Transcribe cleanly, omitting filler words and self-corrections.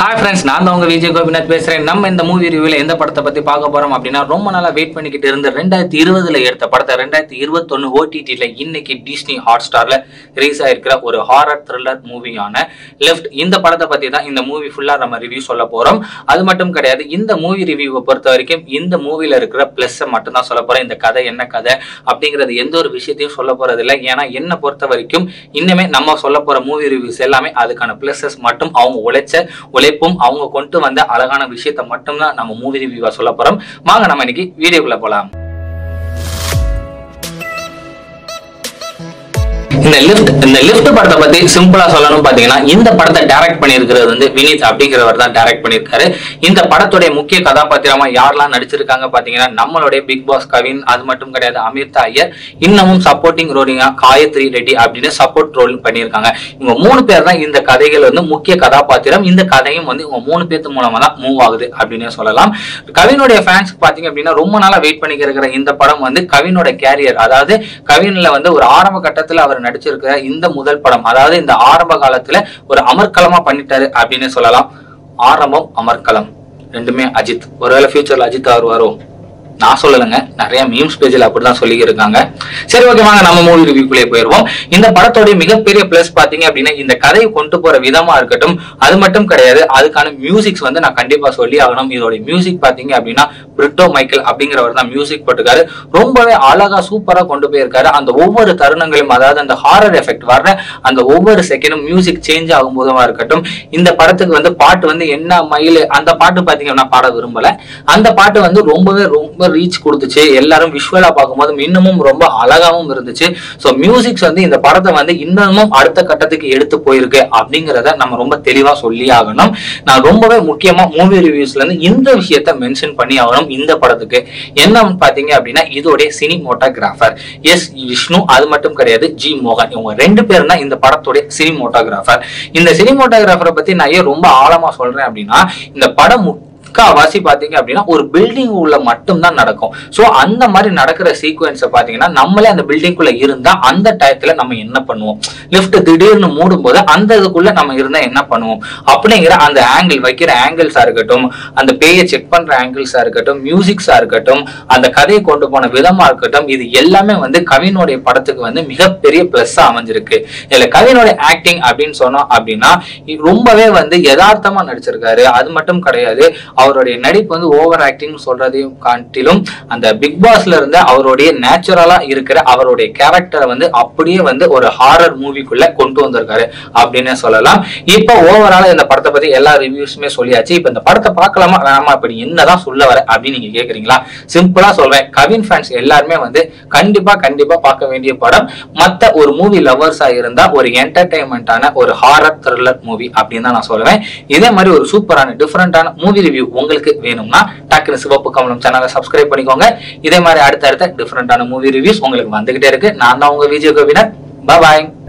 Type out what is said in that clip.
Hi friends, நான் தான் உங்க விஜய் கோபிநாத் பேசுறேன். நம்ம இந்த மூவி ரிவ்யூல எந்த படத்தை பத்தி பார்க்க போறோம் அப்படின்னா ரொம்ப நாளா வெயிட் பண்ணிக்கிட்டு இருந்த 2020ல எடுத்த படத்தை 2021 OTTல இன்னைக்கு டிஸ்னி ஹாட்ஸ்டார்ல ரிலீஸ் ஆயிருக்கிற ஒரு ஹாரர் த்ரில்லர் மூவியான லெஃப்ட். இந்த படத்தை பத்தி தான் இந்த மூவி ஃபுல்லா நம்ம ரிவ்யூ சொல்ல போறோம். அது மட்டும் கிடையாது, இந்த மூவி ரிவ்யூவை பொறுத்த வரைக்கும் இந்த மூவில இருக்கிற பிளஸ் மட்டும் தான் சொல்ல போறேன். இந்த கதை என்ன கதை அப்படிங்கிறது எந்த ஒரு விஷயத்தையும் சொல்ல போறது இல்லை. ஏன்னா என்ன பொறுத்த வரைக்கும் இன்னுமே நம்ம சொல்ல போற மூவி ரிவ்யூஸ் எல்லாமே அதுக்கான பிளஸஸ் மட்டும் அவங்க உழைப்பும் அவங்க கொண்டு வந்த அழகான விஷயத்தை மட்டும்தான் நம்ம மூவி ரிவ்யூவா சொல்ல போறோம். வாங்க நம்ம இன்னைக்கு வீடியோக்குள்ள போலாம். இந்த லிஃப்ட் படத்தை பத்தி சிம்பிளா சொல்லணும் பாத்தீங்கன்னா, இந்த படத்தை டைரக்ட் பண்ணியிருக்கிறது வந்து வினித் அப்படிங்கிறவர் தான் டைரக்ட் பண்ணியிருக்காரு. இந்த படத்துடைய முக்கிய கதாபாத்திரமா யாரெல்லாம் நடிச்சிருக்காங்க பாத்தீங்கன்னா, நம்மளுடைய பிக் பாஸ் கவின், அது மட்டும் கிடையாது அமிர்தா ஐயர், இன்னமும் சப்போர்ட்டிங் ரோலிங்கா காயத்ரி ரெட்டி அப்படின்னு சப்போர்ட் ரோல் பண்ணியிருக்காங்க. இவங்க 3 பேர் தான் இந்த கதைகள் வந்து முக்கிய கதாபாத்திரம். இந்த கதையும் வந்து இவங்க 3 பேர்த்து மூலமா தான் மூவ் ஆகுது அப்படின்னு சொல்லலாம். கவினுடைய ஃபேன்ஸ் பாத்தீங்க அப்படின்னா ரொம்ப நாளா வெயிட் பண்ணிக்கிற இந்த படம் வந்து கவினோட கேரியர், அதாவது கவின்ல வந்து ஒரு ஆரம்ப கட்டத்துல அவர் நடிச்சிருக்கிற இந்த முதல் படம், அதாவது இந்த ஆரம்ப காலத்துல ஒரு அமர்க்களமா பண்ணிட்டாரு அப்படின்னு சொல்லலாம். ஆரம்பம் அமர்க்களம் ரெண்டுமே அஜித். ஒருவேளை ஃபியூச்சர்ல அஜித் அவர் வரும், நான் சொல்லலைங்க, நிறைய மீம்ஸ் பேஜில் அப்படிதான் சொல்லி இருக்காங்க. சரி, ஓகே, வாங்க நம்ம மூவி ரிவ்யூக்குள்ளே போயிருவோம். இந்த படத்தோடைய மிகப்பெரிய பிளஸ் பாத்தீங்க அப்படின்னா இந்த கதையை கொண்டு போற விதமா இருக்கட்டும். அது மட்டும் கிடையாது, அதுக்கான மியூசிக்ஸ் வந்து நான் கண்டிப்பா சொல்லி ஆகணும். இதோட மியூசிக் பாத்தீங்க அப்படின்னா பிரிட்டோ மைக்கேல் அப்படிங்கிறவர் தான் மியூசிக் போட்டுக்காரு. ரொம்பவே அழகா சூப்பரா கொண்டு போயிருக்காரு. அந்த ஒவ்வொரு தருணங்களும், அதாவது அந்த ஹாரர் எஃபெக்ட் வர்ற அந்த ஒவ்வொரு செகண்டும் மியூசிக் சேஞ்ச் ஆகும் போதுமா இருக்கட்டும். இந்த படத்துக்கு வந்து பாட்டு வந்து என்ன மயில், அந்த பாட்டு பாத்தீங்கன்னா பாட விரும்பல. அந்த பாட்டு வந்து ரொம்ப ரீச் கொடுத்துச்சு. எல்லாரும் விஷுவலா பார்க்கும்போது இன்னமும் ரொம்ப அழகாவும் இருந்துச்சு. சோ மியூசிக்ஸ் வந்து இந்த படத்தை வந்து இன்னமும் அடுத்த கட்டத்துக்கு எடுத்து போயிருக்கு அப்படிங்கிறத நம்ம ரொம்ப தெளிவா சொல்லி ஆகணும். நான் ரொம்பவே முக்கியமா மூவி ரிவ்யூஸ்ல இருந்து இந்த விஷயத்த மென்ஷன் பண்ணி ஆகணும். இந்த படத்துக்கு என்ன பாத்தீங்க அப்படின்னா இதோடைய சினிமோட்டோகிராஃபர் எஸ் விஷ்ணு, அது மட்டும் கிடையாது ஜி மோகன், இவங்க 2 பேரும் தான் இந்த படத்துடைய சினிமோட்டோகிராஃபர். இந்த சினிமோட்டோகிராஃபரை பத்தி நான் ஏன் ரொம்ப ஆழமா சொல்றேன் அப்படின்னா, இந்த படம் வாசி பாத்தீங்க அப்படின்னா ஒரு பில்டிங் உள்ள மட்டும் தான் நடக்கும். சோ அந்த மாதிரி நடக்கிற சீக்வன்ஸை பாத்தீங்கன்னா நம்மளே அந்த பில்டிங் குள்ள இருந்தா அந்த டயத்துல நம்ம என்ன பண்ணுவோம், லிஃப்ட் திடீர்னு மூடும் போது அந்த இதுக்குள்ள நம்ம இருந்தா என்ன பண்ணுவோம் அப்படிங்கிற அந்த ஆங்கிள், வைக்கிற ஆங்கிள்ஸா இருக்கட்டும், அந்த பேயை செக் பண்ற ஆங்கிள்ஸா இருக்கட்டும், மியூசிக்ஸா இருக்கட்டும், அந்த கதையை கொண்டு போன விதமா இருக்கட்டும், இது எல்லாமே வந்து கவினுடைய படத்துக்கு வந்து மிகப்பெரிய பிளஸ்ஸா அமைஞ்சிருக்கு. இதுல கவினுடைய ஆக்டிங் அப்படின்னு சொன்னோம் அப்படின்னா ரொம்பவே வந்து யதார்த்தமா நடிச்சிருக்காரு. அது மட்டும் கிடையாது, அவருடைய நடிப்பு வந்து ஓவர் ஆக்டிங் சொல்றதையும் காட்டிலும் அந்த பிக் பாஸ்ல இருந்து அவருடைய நேச்சுரலா இருக்கிற அவருடைய கேரக்டரை வந்து அப்படியே வந்து ஒரு ஹாரர் மூவிக்குள்ள கொண்டு வந்திருக்காரு அப்படின்னு சொல்லலாம். இப்ப ஓவரால இந்த படத்தை பத்தி எல்லா ரிவ்யூஸுமே சொல்லியாச்சு. இப்ப இந்த படத்தை பார்க்கலாமா வேணாமா, அப்படி என்னதான் சொல்ல வர அப்படின்னு நீங்க கேக்குறீங்களா? சிம்பிளா சொல்றேன், கவின் ஃபேன்ஸ் எல்லாருமே வந்து கண்டிப்பா பார்க்க வேண்டிய படம். மத்த ஒரு மூவி லவர்ஸா இருந்தா ஒரு என்டர்டைன்மெண்டான ஒரு ஹாரர் த்ரில்லர் மூவி அப்படின்னு தான் நான் சொல்லுவேன். இதே மாதிரி ஒரு சூப்பரான டிஃபரெண்டான மூவி ரிவ்யூ உங்களுக்கு வேணும்னா டக்குனு சிவப்பு கமலம் சேனலை சப்ஸ்கிரைப் பண்ணிக்கோங்க. இதே மாதிரி அடுத்த டிஃபரெண்டான மூவி ரிவ்யூஸ் உங்களுக்கு வந்துகிட்டே இருக்கு. நான் தான் உங்க விஜய் கோபிநாத். பாய்.